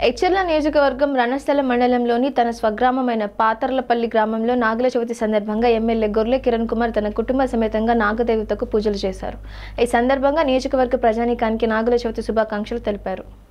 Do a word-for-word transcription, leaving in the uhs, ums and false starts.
ఎచ్చెర్ల నియోజకవర్గం రణస్థల మండలంలోని తన స్వగ్రామమైన పాతర్లపల్లి గ్రామంలో నాగుల చవితి సందర్భంగా ఎమ్మెల్యే గొర్లె కిరణ్ కుమార్ తన కుటుంబ సమేతంగా నాగదేవతకు పూజలు చేశారు. ఈ సందర్భంగా నియోజకవర్గ ప్రజానీకానికి నాగుల చవితి శుభాకాంక్షలు తెలిపారు.